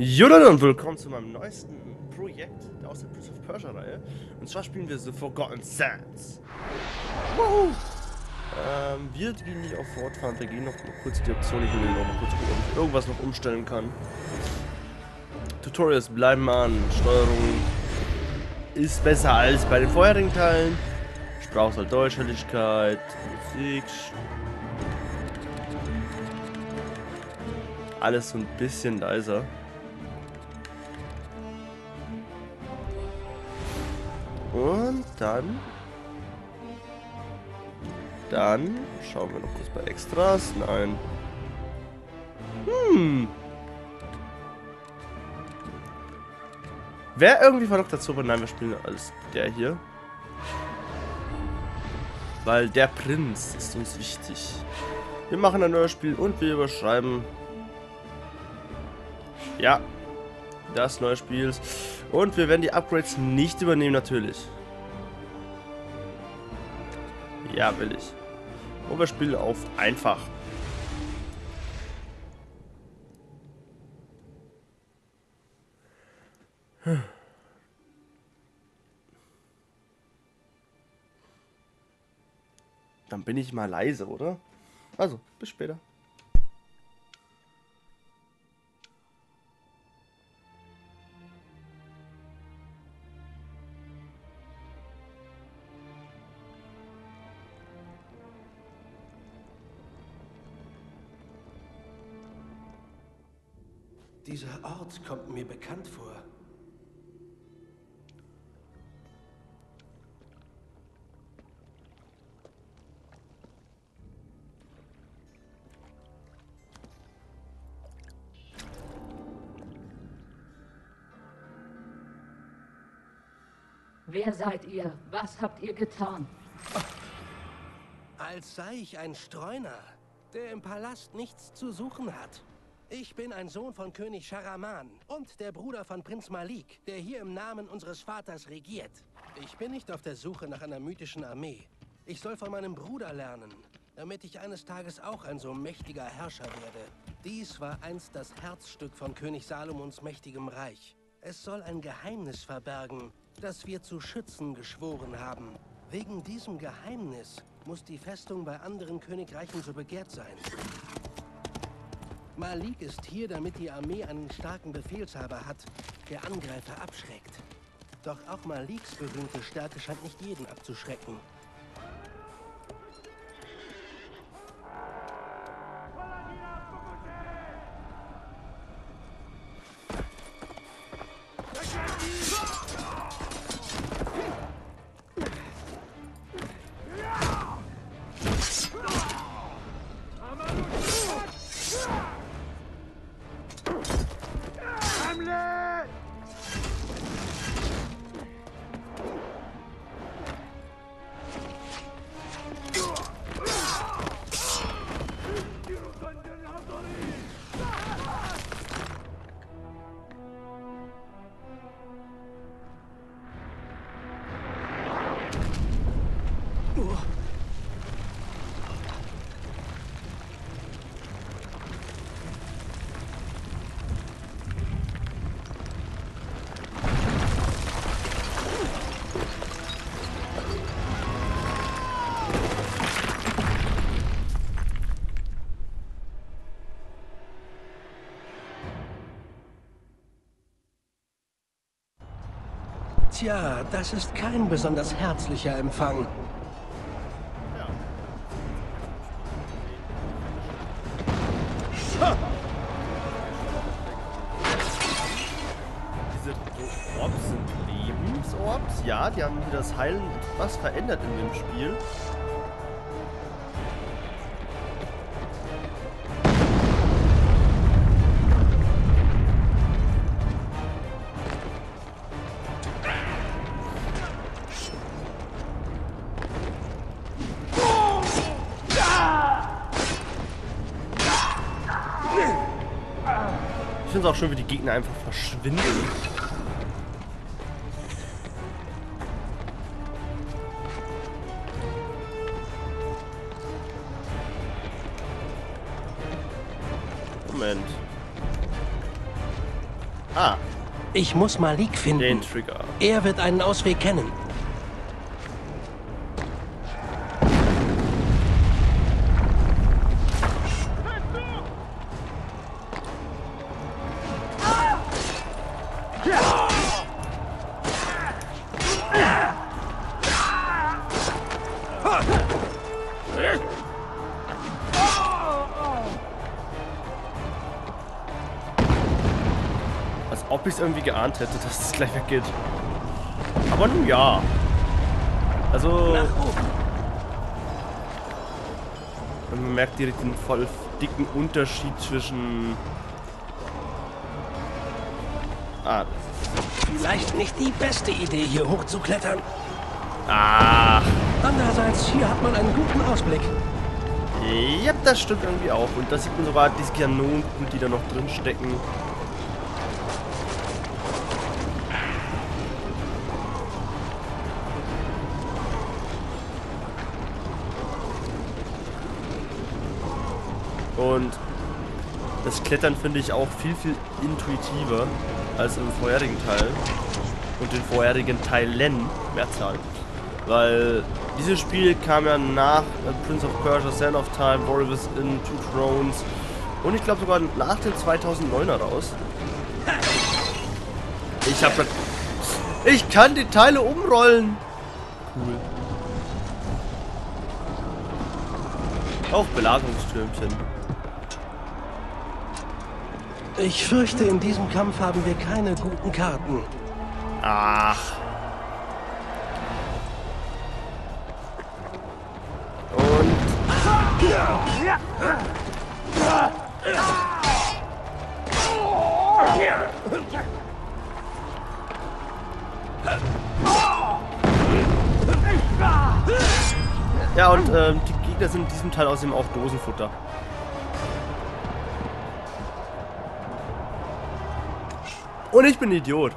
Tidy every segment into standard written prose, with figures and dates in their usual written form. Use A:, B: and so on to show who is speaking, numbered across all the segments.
A: Jo Leute und willkommen zu meinem neuesten Projekt aus der Prince of Persia Reihe. Und zwar spielen wir The Forgotten Sands. Woohoo! Wir gehen nicht auf Fortfahren, wir gehen noch mal kurz die Option, ich will noch mal kurz gucken, ob ich irgendwas noch umstellen kann. Tutorials bleiben an, Steuerung ist besser als bei den vorherigen Teilen. Sprachauswahl, Deutschhelligkeit, Musik. Alles so ein bisschen leiser. Und dann schauen wir noch kurz bei Extras. Nein. Wer irgendwie verlockt dazu, aber nein, wir spielen als der hier. Weil der Prinz ist uns wichtig. Wir machen ein neues Spiel und wir überschreiben. Ja. Das neue Spiel. Und wir werden die Upgrades nicht übernehmen, natürlich. Ja, will ich. Und wir spielen auf einfach. Dann bin ich mal leise, oder? Also, bis später.
B: Dieser Ort kommt mir bekannt vor.
C: Wer seid ihr? Was habt ihr getan?
B: Als sei ich ein Streuner, der im Palast nichts zu suchen hat. Ich bin ein Sohn von König Schahraman und der Bruder von Prinz Malik, der hier im Namen unseres Vaters regiert. Ich bin nicht auf der Suche nach einer mythischen Armee. Ich soll von meinem Bruder lernen, damit ich eines Tages auch ein so mächtiger Herrscher werde. Dies war einst das Herzstück von König Salomons mächtigem Reich. Es soll ein Geheimnis verbergen, das wir zu schützen geschworen haben. Wegen diesem Geheimnis muss die Festung bei anderen Königreichen so begehrt sein. Malik ist hier, damit die Armee einen starken Befehlshaber hat, der Angreifer abschreckt. Doch auch Maliks berühmte Stärke scheint nicht jeden abzuschrecken. Tja, das ist kein besonders herzlicher Empfang.
A: Diese Orbs sind Lebensorbs. Ja, die haben wieder das Heilen was verändert in dem Spiel. Ich finde es auch schön, wie die Gegner einfach verschwinden. Moment. Ah,
B: Ich muss Malik finden.
A: den Trigger.
B: Er wird einen Ausweg kennen.
A: Als ob ich es irgendwie geahnt hätte, dass es gleich weggeht. Aber nun ja. Also,
B: Nach oben.
A: man merkt direkt den voll dicken Unterschied zwischen... Ah.
B: Vielleicht nicht die beste Idee, hier hochzuklettern.
A: Ah.
B: Andererseits, hier hat man einen guten Ausblick.
A: Ja, das stimmt irgendwie auch. Und da sieht man sogar diese Kanonen, die da noch drin stecken. Und das Klettern finde ich auch viel, viel intuitiver als im vorherigen Teil. Und den vorherigen Teilen, Mehrzahl. Weil dieses Spiel kam ja nach Prince of Persia, Sand of Time, Warriors in Two Thrones und ich glaube sogar nach dem 2009er raus. Ich kann die Teile umrollen. Cool. Auch Belagerungstürmchen.
B: Ich fürchte, in diesem Kampf haben wir keine guten Karten.
A: Ach. Und... Ja, und die Gegner sind in diesem Teil außerdem auch Dosenfutter. Und ich bin ein Idiot.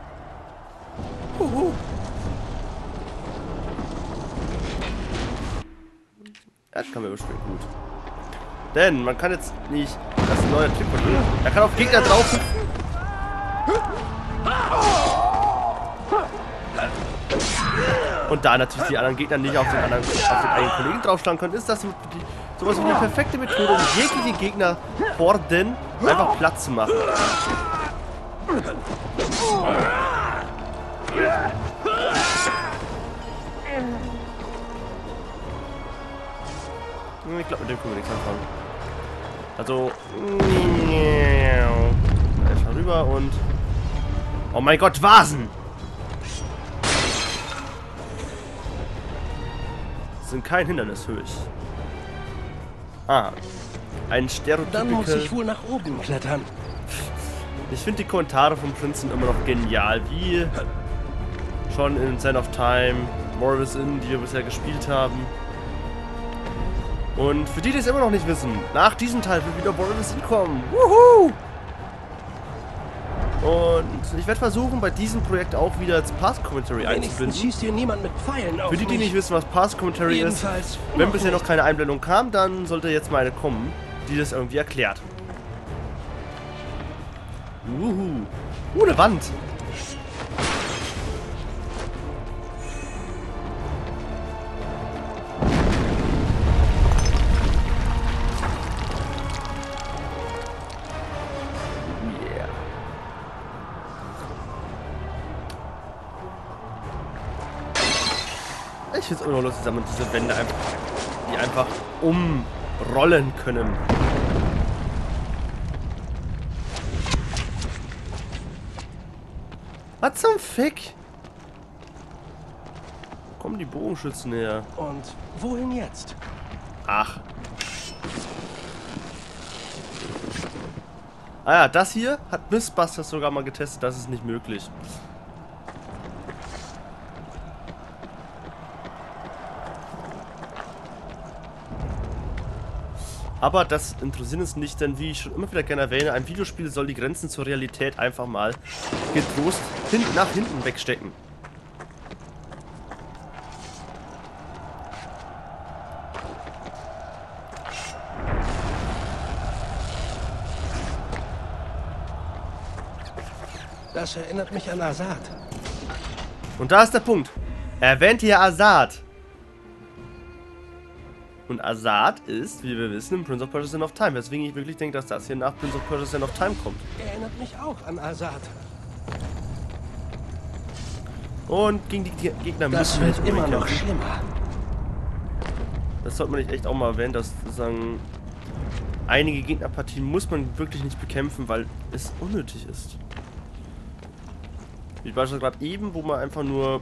A: Das kann man überspringen, gut. Denn man kann jetzt nicht... Das ist ein neuer Trick von mir. Er kann auf Gegner drauf hüpfen. Und da natürlich die anderen Gegner nicht auf den eigenen Kollegen draufschlagen können, ist das sowas wie die perfekte Methode, um jegliche Gegner Horden einfach Platz zu machen. Ich glaube, mit dem können wir nichts anfangen. Also... Erstmal rüber und... Oh mein Gott, Vasen! Sind kein Hindernis für mich. Ah. Ein
B: Dann muss ich
A: Stereotypical...
B: wohl nach oben klettern.
A: Ich finde die Kommentare vom Prinzen immer noch genial. Wie schon in Sand of Time, Warriors Inn, die wir bisher gespielt haben. Und für die, die es immer noch nicht wissen, nach diesem Teil wird wieder Warriors Inn kommen. Wuhu! Und ich werde versuchen, bei diesem Projekt auch wieder das Path Commentary
B: Wenigstens
A: einzubinden.
B: schießt hier niemand mit Pfeilen auf
A: Für die, die
B: mich.
A: nicht wissen, was Path Commentary ist,
B: Jedenfalls
A: wenn
B: noch
A: bisher noch
B: nicht.
A: keine Einblendung kam, dann sollte jetzt mal eine kommen, die das irgendwie erklärt. Eine Wand. Yeah. Ich finde es immer noch lustig, dass man diese Wände einfach, die einfach umrollen können. Was zum Fick? Kommen die Bogenschützen her?
B: Und wohin jetzt?
A: Ach. Ah ja, das hier hat Mythbusters sogar mal getestet, das ist nicht möglich. Aber das interessiert uns nicht, denn wie ich schon immer wieder gerne erwähne, ein Videospiel soll die Grenzen zur Realität einfach mal getrost nach hinten wegstecken.
B: Das erinnert mich an Azad.
A: Und da ist der Punkt. Er erwähnt hier Azad. Und Azad ist, wie wir wissen, im Prince of Persia: Sands of Time. Weswegen ich wirklich denke, dass das hier nach Prince of Persia: Sands of Time kommt.
B: Erinnert mich auch an Azad.
A: Und gegen die Gegner
B: Das
A: müssen wir
B: wird
A: jetzt
B: immer noch
A: kämpfen.
B: schlimmer.
A: Das sollte man nicht echt auch mal erwähnen, dass sozusagen einige Gegnerpartien muss man wirklich nicht bekämpfen, weil es unnötig ist. Wie beispielsweise gerade eben, wo man einfach nur...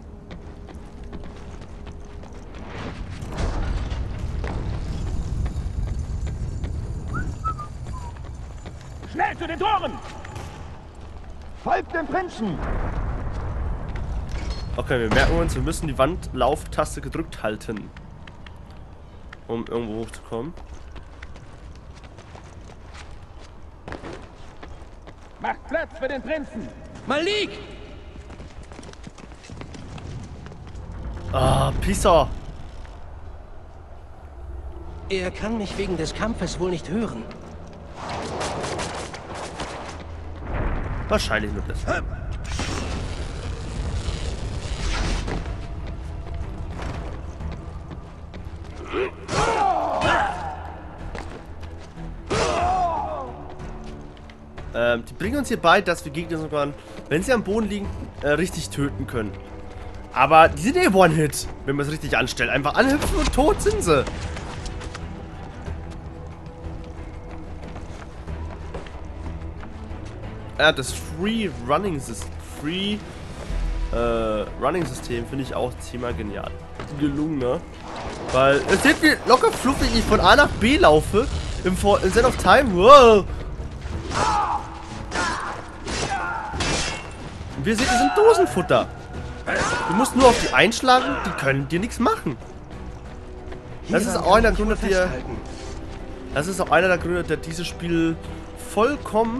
D: Schnell zu den Toren! Folgt dem Prinzen!
A: Okay, wir merken uns, wir müssen die Wandlauftaste gedrückt halten, um irgendwo hochzukommen.
D: Macht Platz für den Prinzen!
B: Malik!
A: Ah, Pisser!
B: Er kann mich wegen des Kampfes wohl nicht hören.
A: Wahrscheinlich nur das. Die bringen uns hier bei, dass wir Gegner sogar, wenn sie am Boden liegen, richtig töten können. Aber die sind eh One-Hit, wenn man es richtig anstellt. Einfach anhüpfen und tot sind sie. Das Free-Running-System finde ich auch ziemlich genial. Gelungen, ne? Weil, es seht wie locker fluffig ich von A nach B laufe. Im Sands of Time. Wow! Und wir sehen, die sind Dosenfutter. Du musst nur auf die einschlagen, die können dir nichts machen. Das ist auch einer der Gründe, der dieses Spiel vollkommen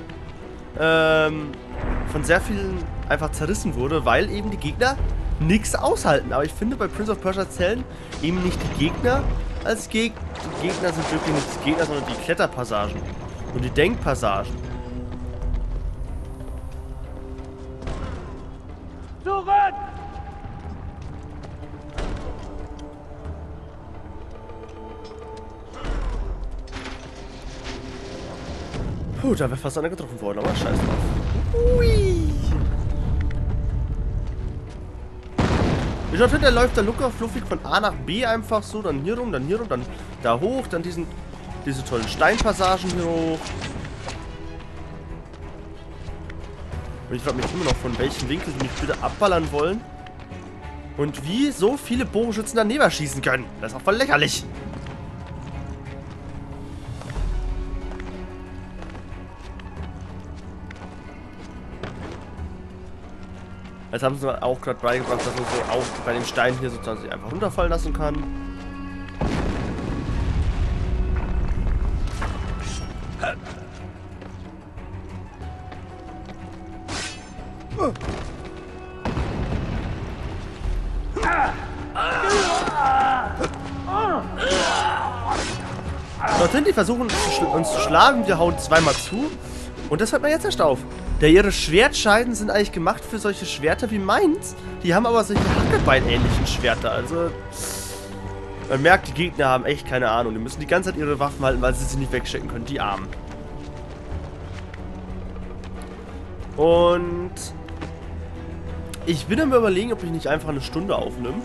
A: von sehr vielen einfach zerrissen wurde, weil eben die Gegner nichts aushalten. Aber ich finde, bei Prince of Persia zählen eben nicht die Gegner als Gegner. Die Gegner sind wirklich nicht die Gegner, sondern die Kletterpassagen und die Denkpassagen.
D: Zurück!
A: Puh, da wäre fast einer getroffen worden, aber scheiß drauf. Ui. Wie schon der läuft der locker fluffig von A nach B einfach so, dann hier rum, dann da hoch, dann diese tollen Steinpassagen hier hoch. Und ich frage mich immer noch, von welchem Winkel sie mich bitte abballern wollen. Und wie so viele Bogenschützen daneben schießen können. Das ist auch voll lächerlich. Jetzt haben sie auch gerade beigebracht, dass man so auch bei dem Stein hier sozusagen sich einfach runterfallen lassen kann. Dorthin, die versuchen uns zu schlagen, wir hauen zweimal zu. Und das hört man jetzt erst auf. Da ihre Schwertscheiden sind eigentlich gemacht für solche Schwerter wie meins. Die haben aber solche Hackebein-ähnlichen Schwerter. Also, man merkt, die Gegner haben echt keine Ahnung. Die müssen die ganze Zeit ihre Waffen halten, weil sie sie nicht wegstecken können. Die Armen. Und ich bin am Überlegen, ob ich nicht einfach eine Stunde aufnehme.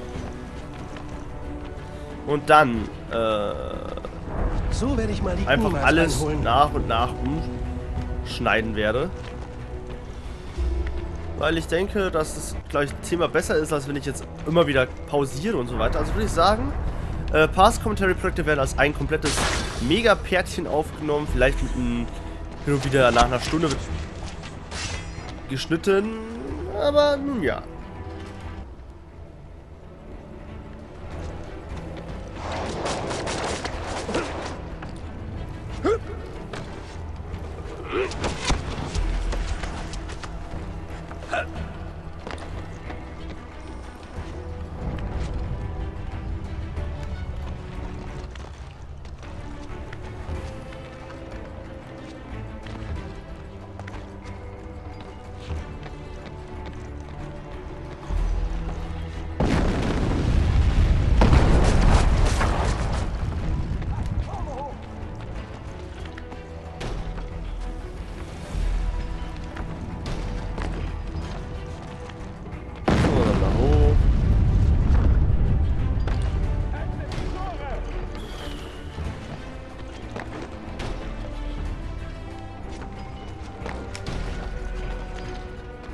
A: Und dann,
B: So werde ich mal die
A: einfach
B: Kuhmals
A: alles
B: einholen.
A: nach und nach umschneiden werde. Weil ich denke, dass es gleich zehnmal besser ist, als wenn ich jetzt immer wieder pausiere und so weiter. Also würde ich sagen, Past-Commentary-Projekte werden als ein komplettes Mega-Pärtchen aufgenommen. Vielleicht mit einem hin und wieder nach einer Stunde wird geschnitten. Aber nun ja.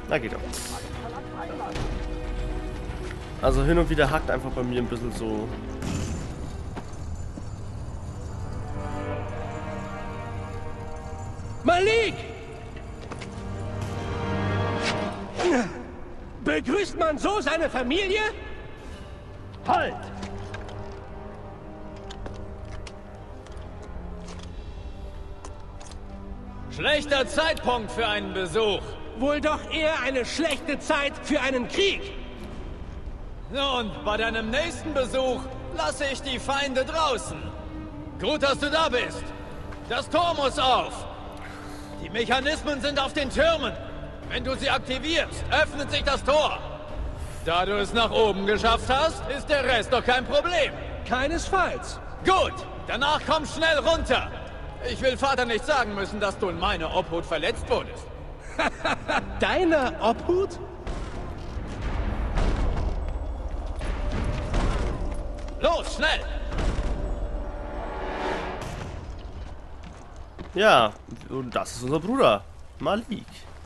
A: Na, geht doch. Also hin und wieder hackt einfach bei mir ein bisschen so.
B: Malik! Begrüßt man so seine Familie?
D: Halt!
E: Schlechter Zeitpunkt für einen Besuch.
B: Wohl doch eher eine schlechte Zeit für einen Krieg.
E: Nun, bei deinem nächsten Besuch lasse ich die Feinde draußen. Gut, dass du da bist. Das Tor muss auf. Die Mechanismen sind auf den Türmen. Wenn du sie aktivierst, öffnet sich das Tor. Da du es nach oben geschafft hast, ist der Rest doch kein Problem.
B: Keinesfalls.
E: Gut, danach komm schnell runter. Ich will Vater nicht sagen müssen, dass du in meiner Obhut verletzt wurdest.
B: Deine Obhut?
E: Los, schnell!
A: Ja, und das ist unser Bruder, Malik.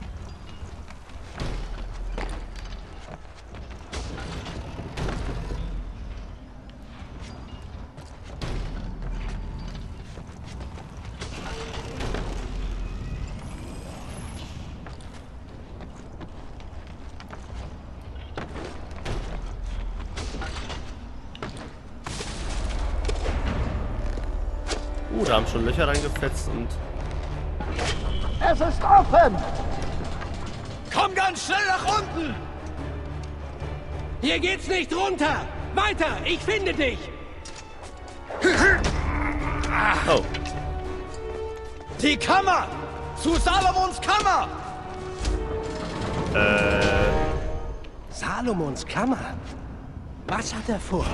A: Da haben schon Löcher reingefetzt und...
D: Es ist offen!
E: Komm ganz schnell nach unten!
B: Hier geht's nicht runter! Weiter! Ich finde dich!
A: Oh.
E: Die Kammer! Zu Salomons Kammer!
B: Salomons Kammer? Was hat er vor?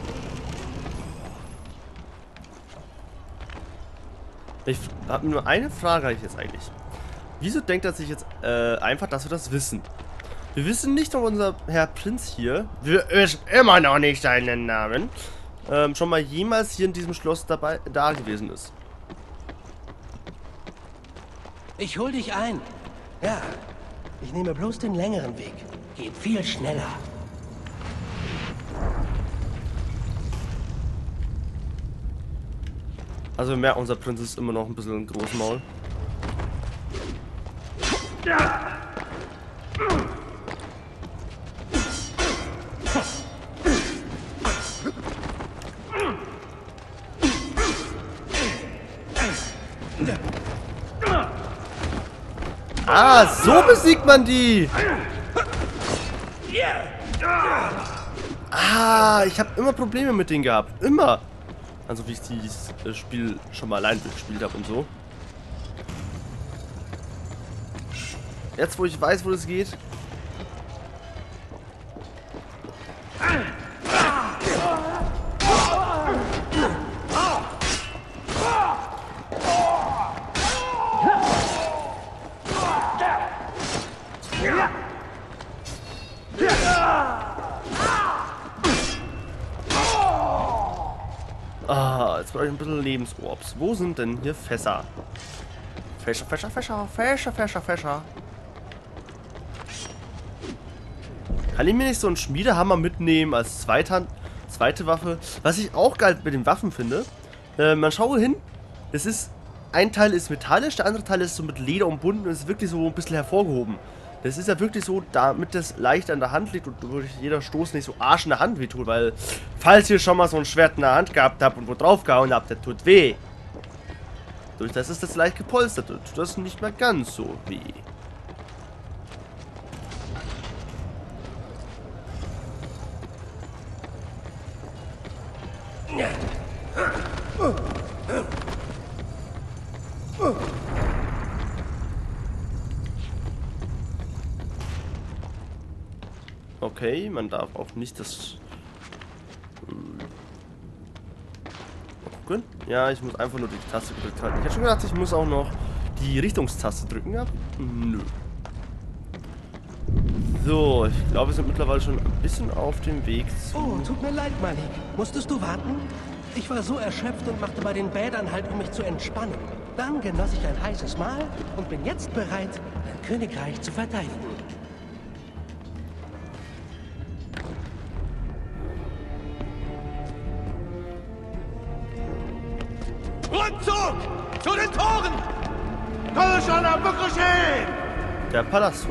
A: Ich habe nur eine Frage ich jetzt eigentlich. Wieso denkt er sich jetzt einfach, dass wir das wissen? Wir wissen nicht, ob unser Herr Prinz hier, wir wissen immer noch nicht seinen Namen, schon mal jemals hier in diesem Schloss da gewesen ist.
B: Ich hol dich ein. Ja, ich nehme bloß den längeren Weg. Geht viel schneller.
A: Also wir merken, unser Prinz ist immer noch ein bisschen ein Großmaul. Ah, so besiegt man die! Ah, ich habe immer Probleme mit denen gehabt. Immer! Also wie ich dieses Spiel schon mal allein durchgespielt habe und so. Jetzt, wo ich weiß, wo das geht. Ah, jetzt brauche ich ein bisschen Lebensorbs. Wo sind denn hier Fässer? Fäscher, Fäscher, Fäscher, Fäscher, Fäscher, Fäscher. Kann ich mir nicht so einen Schmiedehammer mitnehmen als zweite Waffe? Was ich auch geil mit den Waffen finde, man schaue hin, es ist, ein Teil ist metallisch, der andere Teil ist so mit Leder umbunden und ist wirklich so ein bisschen hervorgehoben. Das ist ja wirklich so, damit das leicht an der Hand liegt und durch jeder Stoß nicht so Arsch in der Hand wehtut, weil, falls ihr schon mal so ein Schwert in der Hand gehabt habt und wo drauf gehauen habt, der tut weh. Durch das ist das leicht gepolstert und tut das nicht mehr ganz so weh. Okay, man darf auch nicht das... gucken. Ja, ich muss einfach nur die Taste gedrückt halten. Ich hätte schon gedacht, ich muss auch noch die Richtungstaste drücken. Ja? Nö. So, ich glaube, wir sind mittlerweile schon ein bisschen auf dem Weg zu...
B: Oh, tut mir leid, Malik. Musstest du warten? Ich war so erschöpft und machte bei den Bädern halt, um mich zu entspannen. Dann genoss ich ein heißes Mahl und bin jetzt bereit, mein Königreich zu verteidigen.
E: Rückzug! Zu den Toren!
A: Der Palasthof.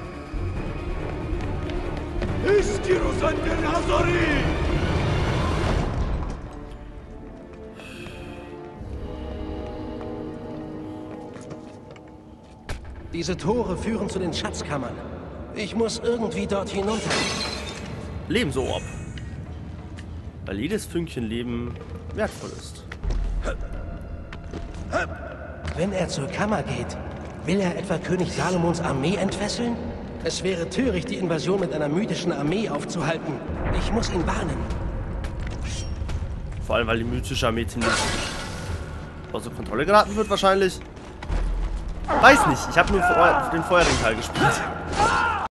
B: Diese Tore führen zu den Schatzkammern. Ich muss irgendwie dort hinunter.
A: Lebensorb. Weil jedes Fünkchen Leben wertvoll ist.
B: Wenn er zur Kammer geht, will er etwa König Salomons Armee entfesseln? Es wäre töricht, die Invasion mit einer mythischen Armee aufzuhalten. Ich muss ihn warnen.
A: Vor allem, weil die mythische Armee ziemlich außer Kontrolle geraten wird wahrscheinlich. Weiß nicht, ich habe nur den vorherigen Teil gespielt.